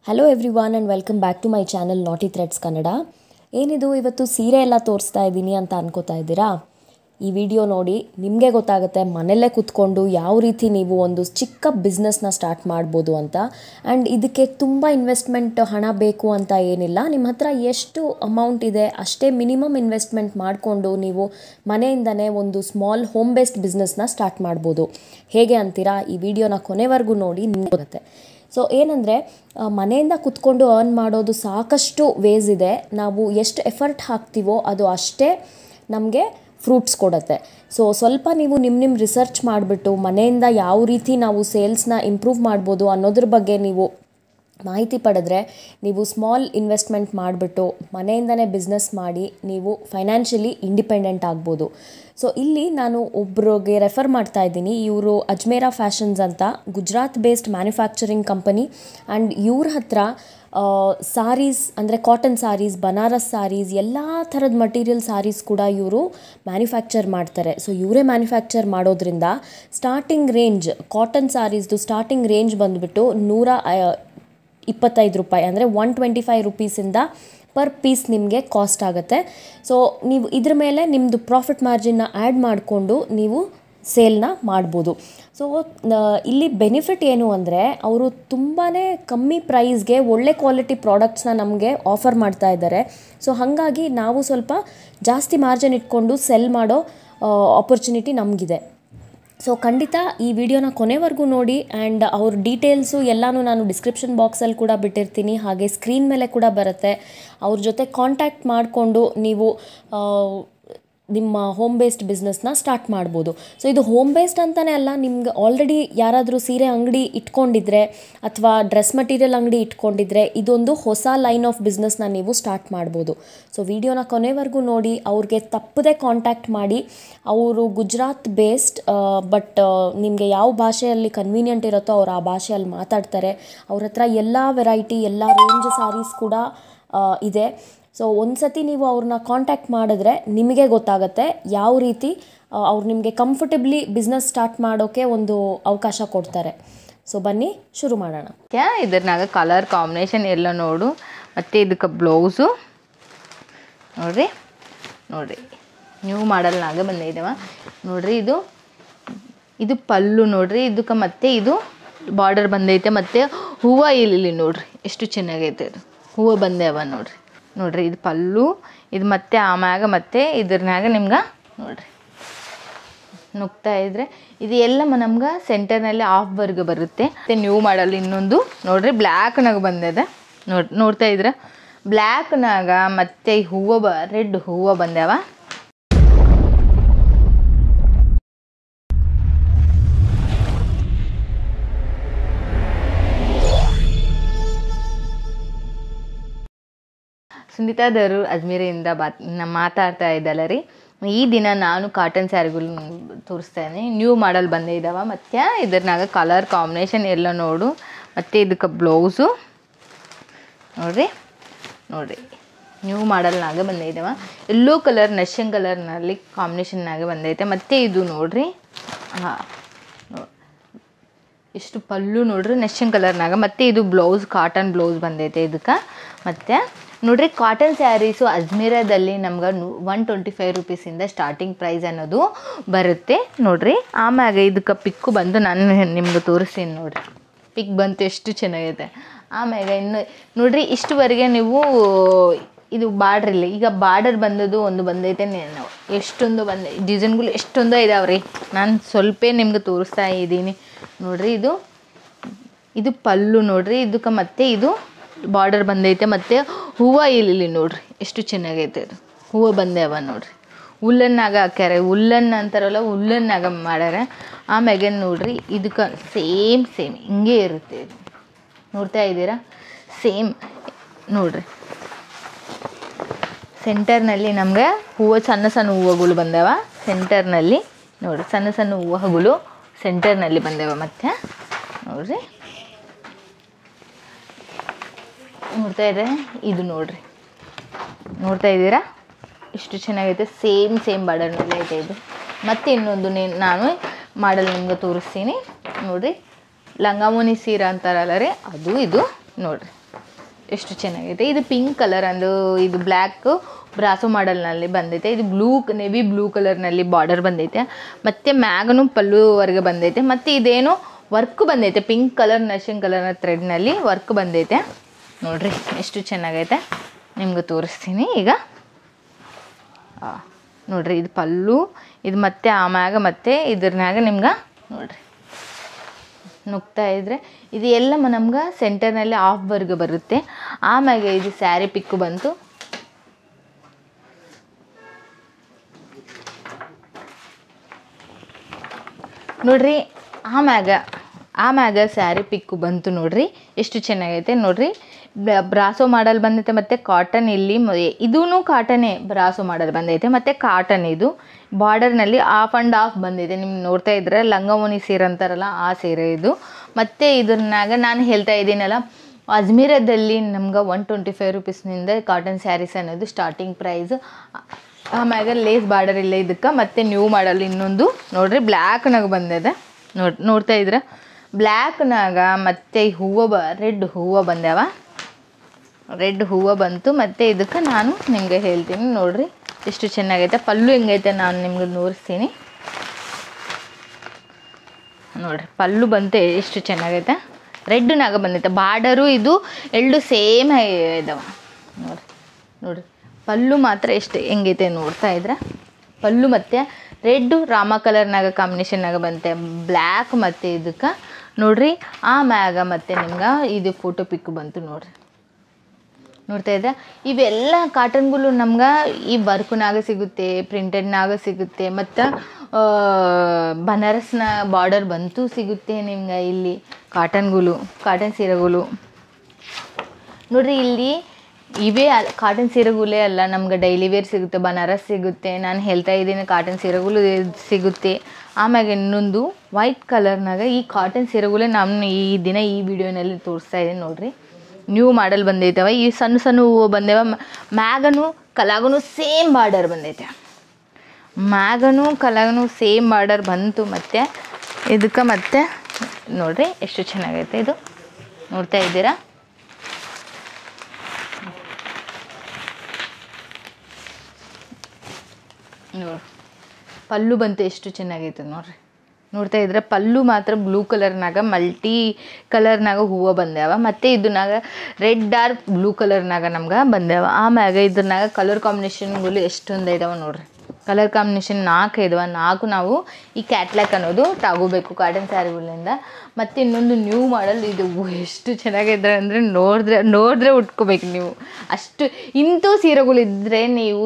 Hello everyone and welcome back to my channel naughty threads Kannada. ಏನಿದು ಇವತ್ತು ಸೀರೆ ಎಲ್ಲ ತೋರಿಸ್ತಾ ಇದ್ದೀನಿ ಅಂತ ಅನ್ಕೋತಾ ಇದ್ದೀರಾ? ಈ ವಿಡಿಯೋ ನೋಡಿ ನಿಮಗೆ ಗೊತ್ತಾಗುತ್ತೆ ಮನೆಯಲ್ಲೇ ಕೂತ್ಕೊಂಡು ಯಾವ ರೀತಿ ನೀವು ಒಂದು ಚಿಕ್ಕ ಬಿಸ್ನೆಸ್ನ ಸ್ಟಾರ್ಟ್ ಮಾಡ್ಬೋದು ಅಂತ. ಆ್ಯಂಡ್ ಇದಕ್ಕೆ ತುಂಬ ಇನ್ವೆಸ್ಟ್ಮೆಂಟ್ ಹಣ ಬೇಕು ಅಂತ ಏನಿಲ್ಲ. ನಿಮ್ಮ ಹತ್ರ ಎಷ್ಟು ಅಮೌಂಟ್ ಇದೆ ಅಷ್ಟೇ ಮಿನಿಮಮ್ ಇನ್ವೆಸ್ಟ್ಮೆಂಟ್ ಮಾಡಿಕೊಂಡು ನೀವು ಮನೆಯಿಂದನೇ ಒಂದು ಸ್ಮಾಲ್ ಹೋಮ್ ಬೇಸ್ಡ್ ಬಿಸ್ನೆಸ್ನ ಸ್ಟಾರ್ಟ್ ಮಾಡ್ಬೋದು. ಹೇಗೆ ಅಂತೀರಾ? ಈ ವಿಡಿಯೋನ ಕೊನೆವರೆಗೂ ನೋಡಿ ನಿಮಗೆ ಗೊತ್ತೆ. ಸೊ ಏನಂದರೆ ಮನೆಯಿಂದ ಕುತ್ಕೊಂಡು ಅರ್ನ್ ಮಾಡೋದು ಸಾಕಷ್ಟು ವೇಸ್ ಇದೆ. ನಾವು ಎಷ್ಟು ಎಫರ್ಟ್ ಹಾಕ್ತೀವೋ ಅದು ಅಷ್ಟೇ ನಮಗೆ ಫ್ರೂಟ್ಸ್ ಕೊಡುತ್ತೆ. ಸೊ ಸ್ವಲ್ಪ ನೀವು ನಿಮ್ಮ ರಿಸರ್ಚ್ ಮಾಡಿಬಿಟ್ಟು ಮನೆಯಿಂದ ಯಾವ ರೀತಿ ನಾವು ಸೇಲ್ಸ್ನ ಇಂಪ್ರೂವ್ ಮಾಡ್ಬೋದು ಅನ್ನೋದ್ರ ಬಗ್ಗೆ ನೀವು ಮಾಹಿತಿ ಪಡೆದ್ರೆ ನೀವು ಸ್ಮಾಲ್ ಇನ್ವೆಸ್ಟ್ಮೆಂಟ್ ಮಾಡಿಬಿಟ್ಟು ಮನೆಯಿಂದನೇ ಬಿಸ್ನೆಸ್ ಮಾಡಿ ನೀವು ಫೈನಾನ್ಷಿಯಲಿ ಇಂಡಿಪೆಂಡೆಂಟ್ ಆಗ್ಬೋದು. ಸೊ ಇಲ್ಲಿ ನಾನು ಒಬ್ರಿಗೆ ರೆಫರ್ ಮಾಡ್ತಾ ಇದ್ದೀನಿ. ಇವರು ಅಜ್ಮೇರಾ ಫ್ಯಾಷನ್ಸ್ ಅಂತ Gujarat based manufacturing company. And ಇವ್ರ ಹತ್ರ ಸಾರೀಸ್ ಅಂದರೆ ಕಾಟನ್ ಸಾರೀಸ್, ಬನಾರಸ್ ಸಾರೀಸ್, ಎಲ್ಲ ಥರದ ಮಟೀರಿಯಲ್ ಸಾರೀಸ್ ಕೂಡ ಇವರು ಮ್ಯಾನುಫ್ಯಾಕ್ಚರ್ ಮಾಡ್ತಾರೆ. ಸೊ ಇವರೇ ಮ್ಯಾನುಫ್ಯಾಕ್ಚರ್ ಮಾಡೋದ್ರಿಂದ ಸ್ಟಾರ್ಟಿಂಗ್ ರೇಂಜ್ ಕಾಟನ್ ಸಾರೀಸ್ದು ಸ್ಟಾರ್ಟಿಂಗ್ ರೇಂಜ್ ಬಂದುಬಿಟ್ಟು 125 ರೂಪಾಯಿ ಅಂದರೆ 125 ರುಪೀಸಿಂದ ಪರ್ ಪೀಸ್ ನಿಮಗೆ ಕಾಸ್ಟ್ ಆಗುತ್ತೆ. ಸೊ ನೀವು ಇದ್ರ ಮೇಲೆ ನಿಮ್ಮದು ಪ್ರಾಫಿಟ್ ಮಾರ್ಜಿನ್ನ ಆ್ಯಡ್ ಮಾಡಿಕೊಂಡು ನೀವು ಸೇಲ್ನ ಮಾಡ್ಬೋದು. ಸೊ ಇಲ್ಲಿ ಬೆನಿಫಿಟ್ ಏನು ಅಂದರೆ ಅವರು ತುಂಬಾ ಕಮ್ಮಿ ಪ್ರೈಸ್ಗೆ ಒಳ್ಳೆ ಕ್ವಾಲಿಟಿ ಪ್ರಾಡಕ್ಟ್ಸ್ನ ನಮಗೆ ಆಫರ್ ಮಾಡ್ತಾ ಇದ್ದಾರೆ. ಸೊ ಹಾಗಾಗಿ ನಾವು ಸ್ವಲ್ಪ ಜಾಸ್ತಿ ಮಾರ್ಜಿನ್ ಇಟ್ಕೊಂಡು ಸೆಲ್ ಮಾಡೋ ಆಪರ್ಚುನಿಟಿ ನಮಗಿದೆ. ಸೊ ಖಂಡಿತ ಈ ವಿಡಿಯೋನ ಕೊನೆವರೆಗೂ ನೋಡಿ. ಆ್ಯಂಡ್ ಅವ್ರ ಡೀಟೇಲ್ಸು ಎಲ್ಲನೂ ನಾನು ಡಿಸ್ಕ್ರಿಪ್ಷನ್ ಬಾಕ್ಸಲ್ಲಿ ಕೂಡ ಬಿಟ್ಟಿರ್ತೀನಿ, ಹಾಗೆ ಸ್ಕ್ರೀನ್ ಮೇಲೆ ಕೂಡ ಬರುತ್ತೆ. ಅವ್ರ ಜೊತೆ ಕಾಂಟ್ಯಾಕ್ಟ್ ಮಾಡಿಕೊಂಡು ನೀವು ನಿಮ್ಮ ಹೋಮ್ ಬೇಸ್ಡ್ ಬಿಸ್ನೆಸ್ನ ಸ್ಟಾರ್ಟ್ ಮಾಡ್ಬೋದು. ಸೊ ಇದು ಹೋಮ್ ಬೇಸ್ಡ್ ಅಂತಲೇ ಅಲ್ಲ, ನಿಮ್ಗೆ ಆಲ್ರೆಡಿ ಯಾರಾದರೂ ಸೀರೆ ಅಂಗಡಿ ಇಟ್ಕೊಂಡಿದ್ರೆ ಅಥವಾ ಡ್ರೆಸ್ ಮಟೀರಿಯಲ್ ಅಂಗಡಿ ಇಟ್ಕೊಂಡಿದ್ರೆ ಇದೊಂದು ಹೊಸ ಲೈನ್ ಆಫ್ ಬಿಸ್ನೆಸ್ನ ನೀವು ಸ್ಟಾರ್ಟ್ ಮಾಡ್ಬೋದು. ಸೊ ವಿಡಿಯೋನ ಕೊನೆವರೆಗೂ ನೋಡಿ. ಅವ್ರಿಗೆ ತಪ್ಪದೆ ಕಾಂಟ್ಯಾಕ್ಟ್ ಮಾಡಿ. ಅವರು ಗುಜರಾತ್ ಬೇಸ್ಡ್, ಬಟ್ ನಿಮಗೆ ಯಾವ ಭಾಷೆಯಲ್ಲಿ ಕನ್ವೀನಿಯಂಟ್ ಇರುತ್ತೋ ಅವ್ರು ಆ ಭಾಷೆಯಲ್ಲಿ ಮಾತಾಡ್ತಾರೆ. ಅವ್ರ ಹತ್ರ ಎಲ್ಲ ವೆರೈಟಿ, ಎಲ್ಲ ರೇಂಜ್ ಸಾರೀಸ್ ಕೂಡ ಇದೆ. ಸೊ ಒಂದು ಸತಿ ನೀವು ಅವ್ರನ್ನ ಕಾಂಟ್ಯಾಕ್ಟ್ ಮಾಡಿದ್ರೆ ನಿಮಗೆ ಗೊತ್ತಾಗುತ್ತೆ ಯಾವ ರೀತಿ ಅವ್ರು ನಿಮಗೆ ಕಂಫರ್ಟೇಬ್ಲಿ ಬಿಸ್ನೆಸ್ ಸ್ಟಾರ್ಟ್ ಮಾಡೋಕ್ಕೆ ಒಂದು ಅವಕಾಶ ಕೊಡ್ತಾರೆ. ಸೊ ಬನ್ನಿ ಶುರು ಮಾಡೋಣ. ಇದ್ರನಾಗ ಕಲರ್ ಕಾಂಬಿನೇಷನ್ ಎಲ್ಲ ನೋಡು. ಮತ್ತು ಇದಕ್ಕೆ ಬ್ಲೌಸು ನೋಡಿರಿ ನ್ಯೂ ಮಾಡಲ್ನಾಗ ಬಂದಿದ್ದೇವ ನೋಡಿರಿ. ಇದು ಪಲ್ಲು ನೋಡಿರಿ. ಇದಕ್ಕೆ ಮತ್ತೆ ಇದು ಬಾರ್ಡರ್ ಬಂದೈತೆ. ಮತ್ತು ಹೂವು ಇಲ್ಲಿ ನೋಡಿರಿ ಎಷ್ಟು ಚೆನ್ನಾಗೈತೆ. ಇದು ಹೂವು ಬಂದೇವ ನೋಡ್ರಿ ಇದು ಪಲ್ಲು. ಇದು ಮತ್ತೆ ಆಮ್ಯಾಗ ಮತ್ತೆ ಇದ್ರನಾಗ ನಿಮ್ಗೆ ನೋಡಿರಿ ನುಗ್ತಾ ಇದ್ರೆ ಇದು ಎಲ್ಲ ನಮ್ಗೆ ಸೆಂಟರ್ನಲ್ಲಿ ಆಫ್ ವರ್ಗ ಬರುತ್ತೆ. ಮತ್ತು ನ್ಯೂ ಮಾಡಲ್ ಇನ್ನೊಂದು ನೋಡಿರಿ ಬ್ಲ್ಯಾಕ್ನಾಗ ಬಂದಿದೆ. ನೋಡ್ತಾ ಇದ್ರೆ ಬ್ಲ್ಯಾಕ್ನಾಗ ಮತ್ತೆ ಹೂವು ರೆಡ್ ಹೂವು ಬಂದ್ಯಾವ. ಸುನೀತಾದವರು ಅಜ್ಮೀರಿಂದ ಮಾತಾಡ್ತಾ ಇದ್ದಲ್ಲ ರೀ. ಈ ದಿನ ನಾನು ಕಾಟನ್ ಸ್ಯಾರಿಗಳು ತೋರಿಸ್ತಾ ಇದ್ದೀನಿ. ನ್ಯೂ ಮಾಡಲ್ ಬಂದೇ ಇದ್ದಾವೆ. ಮತ್ತು ಇದ್ರನಾಗ ಕಲರ್ ಕಾಂಬಿನೇಷನ್ ಎಲ್ಲ ನೋಡು. ಮತ್ತು ಇದಕ್ಕೆ ಬ್ಲೌಸು ನೋಡಿರಿ ನ್ಯೂ ಮಾಡಲ್ನಾಗ ಬಂದೇ ಇದ್ದಾವೆ. ಎಲ್ಲೋ ಕಲರ್ ನಶಿಂಗ್ ಕಲರ್ನಲ್ಲಿ ಕಾಂಬಿನೇಷನ್ನಾಗ ಬಂದೈತೆ. ಮತ್ತು ಇದು ನೋಡಿರಿ ಎಷ್ಟು ಪಲ್ಲು ನೋಡ್ರಿ ನಶಿಂಗ್ ಕಲರ್ನಾಗ. ಮತ್ತು ಇದು ಬ್ಲೌಸ್ ಕಾಟನ್ ಬ್ಲೌಸ್ ಬಂದೈತೆ ಇದಕ್ಕೆ. ಮತ್ತು ನೋಡಿರಿ ಕಾಟನ್ ಸ್ಯಾರೀಸು ಅಜ್ಮೀರಾದಲ್ಲಿ ನಮ್ಗೆ 125 ರುಪೀಸಿಂದ ಸ್ಟಾರ್ಟಿಂಗ್ ಪ್ರೈಸ್ ಅನ್ನೋದು ಬರುತ್ತೆ ನೋಡಿರಿ. ಆಮ್ಯಾಗ ಇದಕ್ಕೆ ಪಿಕ್ಕು ಬಂದು ನಾನು ನಿಮ್ಗೆ ತೋರಿಸ್ತೀನಿ ನೋಡಿರಿ. ಪಿಕ್ ಬಂತು ಎಷ್ಟು ಚೆನ್ನಾಗೈತೆ. ಆಮ್ಯಾಗ ಇನ್ನು ನೋಡಿರಿ ಇಷ್ಟುವರೆಗೆ ನೀವು ಇದು ಬಾರ್ಡ್ರಿಲ್ಲ. ಈಗ ಬಾರ್ಡರ್ ಬಂದದ್ದು ಒಂದು ಬಂದೈತೆ. ಎಷ್ಟೊಂದು ಡಿಸೈನ್ಗಳು ಎಷ್ಟೊಂದು ಇದಾವೆ ರೀ. ನಾನು ಸ್ವಲ್ಪ ನಿಮ್ಗೆ ತೋರಿಸ್ತಾ ಇದ್ದೀನಿ ನೋಡಿರಿ. ಇದು ಪಲ್ಲು ನೋಡಿರಿ. ಇದಕ್ಕೆ ಮತ್ತೆ ಇದು ಬಾರ್ಡರ್ ಬಂದೈತೆ. ಮತ್ತು ಹೂವು ಇಲ್ಲಿ ನೋಡಿರಿ ಎಷ್ಟು ಚೆನ್ನಾಗೈತೆ. ಹೂವು ಬಂದೇವ ನೋಡಿರಿ. ಉಲ್ಲನ್ನಾಗ ಹಾಕ್ಯಾರೆ. ಉಲ್ಲನ್ ಅಂತಾರಲ್ಲ ಉಲ್ಲನ್ನಾಗ ಮಾಡ್ಯಾರ. ಆಮ್ಯಾಗ ನೋಡಿರಿ ಇದಕ್ಕೆ ಸೇಮ್ ಹಿಂಗೆ ಇರುತ್ತೆ. ಇದು ನೋಡ್ತಾ ಇದ್ದೀರಾ ಸೇಮ್ ನೋಡಿರಿ. ಸೆಂಟರ್ನಲ್ಲಿ ನಮಗೆ ಹೂವು ಸಣ್ಣ ಹೂವುಗಳು ಬಂದವ ಸೆಂಟರ್ನಲ್ಲಿ ನೋಡಿರಿ. ಸಣ್ಣ ಹೂವುಗಳು ಸೆಂಟರ್ನಲ್ಲಿ ಬಂದವ. ಮತ್ತು ನೋಡಿರಿ ನೋಡ್ತಾ ಇದ್ರೆ ಇದು ನೋಡ್ತಾ ಇದ್ದೀರಾ ಎಷ್ಟು ಚೆನ್ನಾಗೈತೆ. ಸೇಮ್ ಬಾರ್ಡರ್ನಲ್ಲೇ ಐತೆ ಇದು. ಮತ್ತು ಇನ್ನೊಂದು ನಾನು ಮಾಡಲ್ ನಿಮ್ಗೆ ತೋರಿಸ್ತೀನಿ ನೋಡಿರಿ. ಲಂಗಾಮೋನಿ ಸೀರೆ ಅಂತಾರಲ್ಲ ರೀ ಅದು ಇದು ನೋಡಿರಿ. ಎಷ್ಟು ಚೆನ್ನಾಗೈತೆ. ಇದು ಪಿಂಕ್ ಕಲರ್ ಅಂದು ಇದು ಬ್ಲ್ಯಾಕ್ ಬ್ರಾಸೋ ಮಾಡಲ್ನಲ್ಲಿ ಬಂದೈತೆ. ಇದು ನೆವಿ ಬ್ಲೂ ಕಲರ್ನಲ್ಲಿ ಬಾರ್ಡರ್ ಬಂದೈತೆ. ಮತ್ತು ಮ್ಯಾಗನು ಪಲ್ಲುವರೆಗೆ ಬಂದೈತೆ. ಮತ್ತು ಇದೇನು ವರ್ಕ್ ಬಂದೈತೆ, ಪಿಂಕ್ ಕಲರ್ ನಶಿಂಗ್ ಕಲರ್ನ ಥ್ರೆಡ್ನಲ್ಲಿ ವರ್ಕ್ ಬಂದೈತೆ. ನೋಡಿರಿ ಎಷ್ಟು ಚೆನ್ನಾಗೈತೆ, ನಿಮ್ಗೆ ತೋರಿಸ್ತೀನಿ ಈಗ. ನೋಡಿರಿ ಇದು ಪಲ್ಲು, ಇದು ಮತ್ತೆ ಆಮ್ಯಾಗ ಮತ್ತೆ ಇದ್ರನ್ಯಾಗ ನಿಮ್ಗೆ ನೋಡಿರಿ ನುಗ್ತಾ ಇದ್ರೆ ಇದು ಎಲ್ಲ ನಮ್ಗೆ ಸೆಂಟರ್ನಲ್ಲಿ ಆಫ್ ವರ್ಗ ಬರುತ್ತೆ. ಆಮ್ಯಾಗ ಇದು ಸ್ಯಾರಿ ಪಿಕ್ಕು ಬಂತು. ನೋಡ್ರಿ ಆಮ್ಯಾಗ ಸ್ಯಾರಿ ಪಿಕ್ಕು ಬಂತು. ನೋಡ್ರಿ ಎಷ್ಟು ಚೆನ್ನಾಗೈತೆ. ನೋಡ್ರಿ ಬ್ರಾಸೋ ಮಾಡಲ್ ಬಂದೈತೆ. ಮತ್ತು ಕಾಟನ್ ಇಲ್ಲಿ ಇದೂ ಕಾಟನೇ ಬ್ರಾಸೋ ಮಾಡಲ್ ಬಂದೈತೆ. ಮತ್ತು ಕಾಟನ್ ಇದು ಬಾರ್ಡರ್ನಲ್ಲಿ ಆಫ್ ಆ್ಯಂಡ್ ಆಫ್ ಬಂದಿದೆ. ನಿಮ್ಗೆ ನೋಡ್ತಾ ಇದ್ರೆ ಲಂಗವೋನಿ ಸೀರೆ ಅಂತಾರಲ್ಲ ಆ ಸೀರೆ ಇದು. ಮತ್ತು ಇದ್ರನ್ನಾಗ ನಾನು ಹೇಳ್ತಾ ಇದ್ದೀನಲ್ಲ, ಅಜ್ಮೀರದಲ್ಲಿ ನಮ್ಗೆ 125 ರೂಪೀಸ್ನಿಂದ ಕಾಟನ್ ಸ್ಯಾರೀಸ್ ಅನ್ನೋದು ಸ್ಟಾರ್ಟಿಂಗ್ ಪ್ರೈಸ್. ಆಮ್ಯಾಗ ಲೇಸ್ ಬಾರ್ಡರ್ ಇಲ್ಲ ಇದಕ್ಕೆ. ಮತ್ತು ನ್ಯೂ ಮಾಡಲ್ ಇನ್ನೊಂದು ನೋಡ್ರಿ ಬ್ಲ್ಯಾಕ್ನಾಗ ಬಂದಿದೆ. ನೋಡ್ತಾ ಇದ್ರೆ ಬ್ಲ್ಯಾಕ್ನಾಗ ಮತ್ತು ರೆಡ್ ಹೂವು ಬಂದ್ಯಾವ. ರೆಡ್ ಹೂವು ಬಂತು. ಮತ್ತು ಇದಕ್ಕೆ ನಾನು ನಿಮಗೆ ಹೇಳ್ತೀನಿ. ನೋಡ್ರಿ ಎಷ್ಟು ಚೆನ್ನಾಗೈತೆ. ಪಲ್ಲು ಹೆಂಗೈತೆ ನಾನು ನಿಮ್ಗೆ ತೋರಿಸ್ತೀನಿ. ನೋಡ್ರಿ ಪಲ್ಲು ಬಂತು ಎಷ್ಟು ಚೆನ್ನಾಗೈತೆ. ರೆಡ್ನಾಗ ಬಂದೈತೆ. ಬಾರ್ಡರು ಇದು ಎರಡು ಸೇಮ್ ಇದಾವೆ. ನೋಡ್ರಿ ಪಲ್ಲು ಮಾತ್ರ ಎಷ್ಟು ಹೆಂಗೈತೆ ನೋಡ್ತಾ ಇದ್ರೆ. ಪಲ್ಲು ಮತ್ತು ರೆಡ್ಡು ರಾಮ ಕಲರ್ನಾಗ ಕಾಂಬಿನೇಷನ್ನಾಗ ಬಂತೆ, ಬ್ಲ್ಯಾಕ್ ಮತ್ತು ಇದಕ್ಕೆ ನೋಡ್ರಿ. ಆಮ್ಯಾಗ ಮತ್ತು ನಿಮ್ಗೆ ಇದು ಫೋಟೋ ಪಿಕ್ ಬಂತು. ನೋಡ್ತಾ ಇದ್ದೆ. ಇವೆಲ್ಲ ಕಾಟನ್ಗಳು ನಮ್ಗೆ ಈ ವರ್ಕ್ನಾಗ ಸಿಗುತ್ತೆ, ಪ್ರಿಂಟೆಡ್ನಾಗ ಸಿಗುತ್ತೆ, ಮತ್ತು ಬನಾರಸ್ನ ಬಾರ್ಡರ್ ಬಂತು ಸಿಗುತ್ತೆ ನಿಮ್ಗೆ ಇಲ್ಲಿ ಕಾಟನ್ ಸೀರೆಗಳು. ನೋಡ್ರಿ ಇಲ್ಲಿ ಇವೇ ಕಾಟನ್ ಸೀರೆಗಳೇ ಅಲ್ಲ, ನಮ್ಗೆ ಡೈಲಿ ವೇರ್ ಸಿಗುತ್ತೆ, ಬನಾರಸ್ ಸಿಗುತ್ತೆ. ನಾನು ಹೇಳ್ತಾ ಇದ್ದೀನಿ ಕಾಟನ್ ಸೀರೆಗಳು ಸಿಗುತ್ತೆ. ಆಮ್ಯಾಗ ಇನ್ನೊಂದು ವೈಟ್ ಕಲರ್ನಾಗ ಈ ಕಾಟನ್ ಸೀರೆಗಳೇ ನಾನು ಈ ದಿನ ಈ ವಿಡಿಯೋನಲ್ಲಿ ತೋರಿಸ್ತಾ ಇದ್ದೀನಿ. ನೋಡ್ರಿ ನ್ಯೂ ಮಾಡಲ್ ಬಂದೈತವ. ಈ ಸಣ್ಣ ಸಣ್ಣ ಹೂವು ಬಂದೇವ. ಮ್ಯಾಗನು ಕಲಾಗನು ಸೇಮ್ ಬಾರ್ಡರ್ ಬಂದೈತೆ. ಸೇಮ್ ಬಾರ್ಡರ್ ಬಂತು. ಮತ್ತು ಇದಕ್ಕೆ ಮತ್ತೆ ನೋಡ್ರಿ ಎಷ್ಟು ಚೆನ್ನಾಗೈತೆ ಇದು. ನೋಡ್ತಾ ಇದ್ದೀರಾ. ಪಲ್ಲು ಬಂತು ಎಷ್ಟು ಚೆನ್ನಾಗೈತೆ ನೋಡ್ರಿ. ನೋಡ್ತಾ ಇದ್ರೆ ಪಲ್ಲು ಮಾತ್ರ ಬ್ಲೂ ಕಲರ್ನಾಗ ಮಲ್ಟಿ ಕಲರ್ನಾಗ ಹೂವು ಬಂದ್ಯಾವ. ಮತ್ತು ಇದನ್ನಾಗ ರೆಡ್ ಡಾರ್ಕ್ ಬ್ಲೂ ಕಲರ್ನಾಗ ನಮ್ಗೆ ಬಂದ್ಯಾವ. ಆಮ್ಯಾಗ ಇದ್ರನಾಗ ಕಲರ್ ಕಾಂಬಿನೇಷನ್ಗಳು ಎಷ್ಟೊಂದು ಇದಾವೆ ನೋಡ್ರಿ. ಕಲರ್ ಕಾಂಬಿನೇಷನ್ 4 ಇದಾವೆ. 4 ನಾವು ಈ ಕ್ಯಾಟ್ಲಾಕ್ ಅನ್ನೋದು ತಗೋಬೇಕು ಕಾಟನ್ ಸ್ಯಾರಿಗಳಿಂದ. ಮತ್ತು ಇನ್ನೊಂದು ನ್ಯೂ ಮಾಡಲ್ ಇದು ಎಷ್ಟು ಚೆನ್ನಾಗಿದೆ ಅಂದರೆ ನೋಡಿದ್ರೆ ಉಟ್ಕೋಬೇಕು ನೀವು. ಅಷ್ಟು ಇಂಥ ಸೀರೆಗಳಿದ್ದರೆ ನೀವು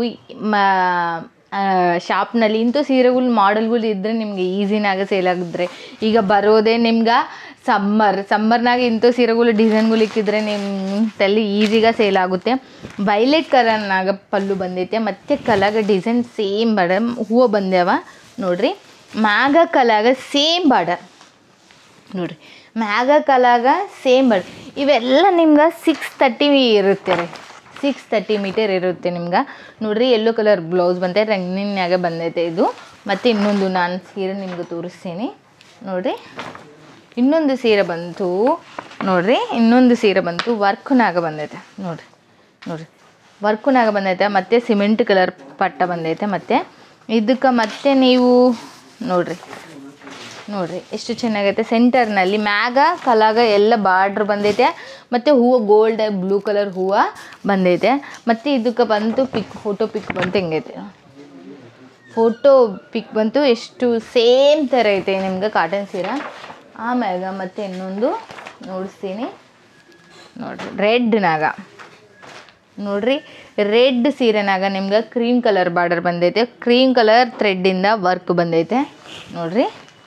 ಶಾಪ್ನಲ್ಲಿ ಇಂಥ ಸೀರೆಗಳು ಮಾಡಲ್ಗಳು ಇದ್ದರೆ ನಿಮಗೆ ಈಸಿನಾಗ ಸೇಲ್ ಆಗಿದ್ರೆ. ಈಗ ಬರೋದೇ ನಿಮ್ಗೆ ಸಮ್ಮರ್ನಾಗ ಇಂಥ ಸೀರೆಗಳು ಡಿಸೈನ್ಗಳು ಇಕ್ಕಿದ್ರೆ ನಿಮ್ಮ ತಲೆ ಈಸಿಗೆ ಸೇಲ್ ಆಗುತ್ತೆ. ವೈಲೆಟ್ ಕಲರ್ನಾಗ ಪಲ್ಲು ಬಂದೈತೆ. ಮತ್ತು ಕಲಾಗ ಡಿಸೈನ್ ಸೇಮ್ ಬಾರ್ಡರ್ ಹೂವು ಬಂದ್ಯಾವ. ನೋಡ್ರಿ ಮ್ಯಾಗ ಕಲಾಗ ಸೇಮ್ ಬಾರ್ಡರ್. ನೋಡ್ರಿ ಮ್ಯಾಗ ಕಲಾಗ ಸೇಮ್ ಬಾರ್ಡರ್. ಇವೆಲ್ಲ ನಿಮ್ಗೆ 630 ಇರುತ್ತೆ ರೀ. 630 ಮೀಟರ್ ಇರುತ್ತೆ ನಿಮ್ಗೆ. ನೋಡ್ರಿ ಯೆಲ್ಲೋ ಕಲರ್ ಬ್ಲೌಸ್ ಬಂತೆ, ರಂಗಿನ್ಯಾಗ ಬಂದೈತೆ ಇದು. ಮತ್ತು ಇನ್ನೊಂದು ನಾನು ಸೀರೆ ನಿಮ್ಗೆ ತೋರಿಸ್ತೀನಿ. ನೋಡ್ರಿ ಇನ್ನೊಂದು ಸೀರೆ ಬಂತು. ವರ್ಕ್ನಾಗ ಬಂದೈತೆ. ನೋಡ್ರಿ ವರ್ಕ್ನಾಗ ಬಂದೈತೆ. ಮತ್ತು ಸಿಮೆಂಟ್ ಕಲರ್ ಪಟ್ಟ ಬಂದೈತೆ. ಮತ್ತು ಇದಕ್ಕೆ ಮತ್ತೆ ನೀವು ನೋಡ್ರಿ ಎಷ್ಟು ಚೆನ್ನಾಗೈತೆ. ಸೆಂಟರ್ನಲ್ಲಿ ಮ್ಯಾಗ ಕಲಾಗ ಎಲ್ಲ ಬಾರ್ಡ್ರ್ ಬಂದೈತೆ. ಮತ್ತು ಹೂವು ಗೋಲ್ಡ್ ಬ್ಲೂ ಕಲರ್ ಹೂವು ಬಂದೈತೆ. ಮತ್ತು ಇದಕ್ಕೆ ಬಂತು ಫೋಟೋ ಪಿಕ್ ಬಂತು. ಹೆಂಗೈತೆ ಫೋಟೋ ಪಿಕ್ ಬಂತು. ಎಷ್ಟು ಸೇಮ್ ಥರ ಐತೆ ನಿಮ್ಗೆ ಕಾಟನ್ ಸೀರೆ. ಆಮ್ಯಾಗ ಮತ್ತು ಇನ್ನೊಂದು ನೋಡಿಸ್ತೀನಿ. ನೋಡ್ರಿ ರೆಡ್ ಸೀರೆನಾಗ ನಿಮ್ಗೆ ಕ್ರೀಮ್ ಕಲರ್ ಬಾರ್ಡರ್ ಬಂದೈತೆ. ಕ್ರೀಮ್ ಕಲರ್ ಥ್ರೆಡ್ಡಿಂದ ವರ್ಕ್ ಬಂದೈತೆ. ನೋಡ್ರಿ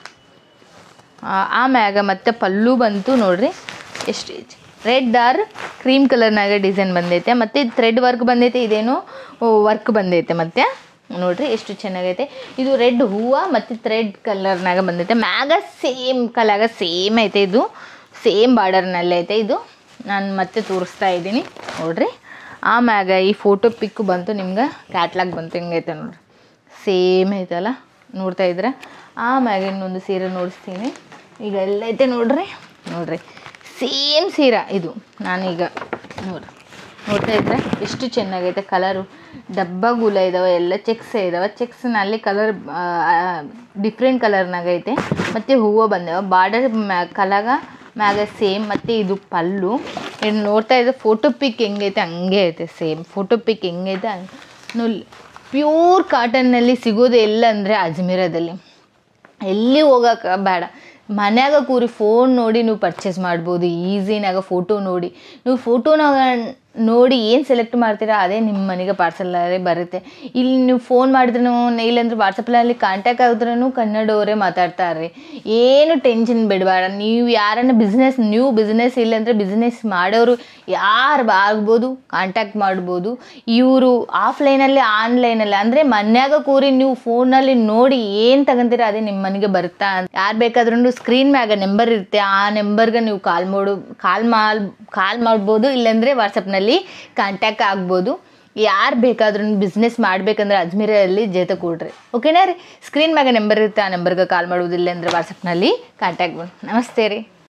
ಆಮ್ಯಾಗ ಮತ್ತು ಪಲ್ಲು ಬಂತು. ನೋಡ್ರಿ ಎಷ್ಟು ರೆಡ್ ಆರ್ ಕ್ರೀಮ್ ಕಲರ್ನಾಗ ಡಿಸೈನ್ ಬಂದೈತೆ. ಮತ್ತು ಥ್ರೆಡ್ ವರ್ಕ್ ಬಂದೈತೆ. ಇದೇನು ವರ್ಕ್ ಬಂದೈತೆ. ಮತ್ತು ನೋಡ್ರಿ ಎಷ್ಟು ಚೆನ್ನಾಗೈತೆ. ಇದು ರೆಡ್ ಹೂವು ಮತ್ತು ಥ್ರೆಡ್ ಕಲರ್ನಾಗ ಬಂದೈತೆ. ಮ್ಯಾಗ ಸೇಮ್ ಕಲಾಗ ಸೇಮ್ ಐತೆ. ಇದು ಸೇಮ್ ಬಾರ್ಡರ್ನಲ್ಲಿ ಐತೆ. ಇದು ನಾನು ಮತ್ತೆ ತೋರಿಸ್ತಾ ಇದ್ದೀನಿ. ನೋಡ್ರಿ ಆಮ್ಯಾಗ ಈ ಫೋಟೋ ಪಿಕ್ ಬಂತು. ನಿಮ್ಗೆ ಕ್ಯಾಟ್ಲಾಗ್ ಬಂತು. ಹೆಂಗೈತೆ ನೋಡ್ರಿ ಸೇಮ್ ಐತಲ್ಲ. ನೋಡ್ತಾ ಇದ್ರೆ ಆಮ್ಯಾಗ ಇನ್ನೊಂದು ಸೀರೆ ನೋಡಿಸ್ತೀನಿ. ಈಗ ಎಲ್ಲೈತೆ ನೋಡ್ರಿ ಸೇಮ್ ಸೀರೆ ಇದು. ನಾನೀಗ ನೋಡ್ತಾ ಇದ್ರೆ ಎಷ್ಟು ಚೆನ್ನಾಗೈತೆ ಕಲರು. ಡಬ್ಬಗೂಲ ಇದಾವೆ, ಎಲ್ಲ ಚೆಕ್ಸೇ ಇದಾವೆ. ಚೆಕ್ಸ್ನಲ್ಲಿ ಕಲರ್ ಡಿಫ್ರೆಂಟ್ ಕಲರ್ನಾಗೈತೆ. ಮತ್ತು ಹೂವು ಬಂದವ ಬಾರ್ಡರ್ ಮ್ಯಾಗ ಸೇಮ್. ಮತ್ತು ಇದು ಪಲ್ಲು. ಇದು ನೋಡ್ತಾ ಇದ್ದರೆ ಫೋಟೋ ಪಿಕ್ ಹೆಂಗೈತೆ ಹಂಗೆ ಐತೆ ಸೇಮ್. ಫೋಟೋ ಪಿಕ್ ಹೆಂಗೈತೆ ಹಂಗೆ ಪ್ಯೂರ್ ಕಾಟನ್ನಲ್ಲಿ ಸಿಗೋದು ಎಲ್ಲ ಅಂದರೆ ಅಜ್ಮೀರದಲ್ಲಿ. ಎಲ್ಲಿ ಹೋಗೋಕೆ ಬೇಡ, ಮನ್ಯಾಗ ಕೂರಿ ಫೋನ್ ನೋಡಿ ನೀವು ಪರ್ಚೇಸ್ ಮಾಡ್ಬೋದು ಈಸಿನಾಗ. ಫೋಟೋ ನೋಡಿ ನೀವು ಫೋಟೋನಾಗ ನೋಡಿ ಏನು ಸೆಲೆಕ್ಟ್ ಮಾಡ್ತೀರಾ ಅದೇ ನಿಮ್ಮ ಮನೆಗೆ ಪಾರ್ಸಲ್ಲೇ ಬರುತ್ತೆ. ಇಲ್ಲಿ ನೀವು ಫೋನ್ ಮಾಡಿದ್ರೂ ಇಲ್ಲಾಂದ್ರೆ ವಾಟ್ಸಪ್ಪಲ್ಲಿ ಕಾಂಟ್ಯಾಕ್ಟ್ ಆಗಿದ್ರೂ ಕನ್ನಡವರೇ ಮಾತಾಡ್ತಾರೆ. ಏನು ಟೆನ್ಷನ್ ಬಿಡಬೇಡ. ನೀವು ಯಾರನ್ನ ನ್ಯೂ ಬಿಸ್ನೆಸ್ ಇಲ್ಲಾಂದರೆ ಬಿಸ್ನೆಸ್ ಮಾಡೋರು ಯಾರು ಆಗ್ಬೋದು, ಕಾಂಟ್ಯಾಕ್ಟ್ ಮಾಡ್ಬೋದು. ಇವರು ಆಫ್ಲೈನಲ್ಲಿ ಆನ್ಲೈನಲ್ಲಿ ಅಂದರೆ ಮನ್ಯಾಗ ಕೂರಿ ನೀವು ಫೋನಲ್ಲಿ ನೋಡಿ ಏನು ತಗೊಂತೀರ ಅದೇ ನಿಮ್ಮ ಮನೆಗೆ ಬರುತ್ತಾ. ಯಾರು ಬೇಕಾದ್ರೂ ಸ್ಕ್ರೀನ್ ಮ್ಯಾಗ ನಂಬರ್ ಇರುತ್ತೆ, ಆ ನಂಬರ್ಗೆ ನೀವು ಕಾಲ್ ಮಾಡ್ಬೋದು, ಇಲ್ಲಾಂದರೆ ವಾಟ್ಸಪ್ನಲ್ಲಿ ಕಾಂಟ್ಯಾಕ್ಟ್ ಆಗ್ಬೋದು. ಯಾರು ಬೇಕಾದ್ರೂ ಬಿಸ್ನೆಸ್ ಮಾಡಬೇಕಂದ್ರೆ ಅಜ್ಮೀರಲ್ಲಿ ಜೊತೆ ಕೊಡ್ರಿ. ಓಕೆನಾ ರೀ? ಸ್ಕ್ರೀನ್ ಮ್ಯಾಗ ನಂಬರ್ ಇರುತ್ತೆ, ಆ ನಂಬರ್ಗೆ ಕಾಲ್ ಮಾಡೋದಿಲ್ಲ ಅಂದರೆ ವಾಟ್ಸಪ್ನಲ್ಲಿ ಕಾಂಟ್ಯಾಕ್ಟ್ ಮಾಡಿ. ನಮಸ್ತೆ ರೀ.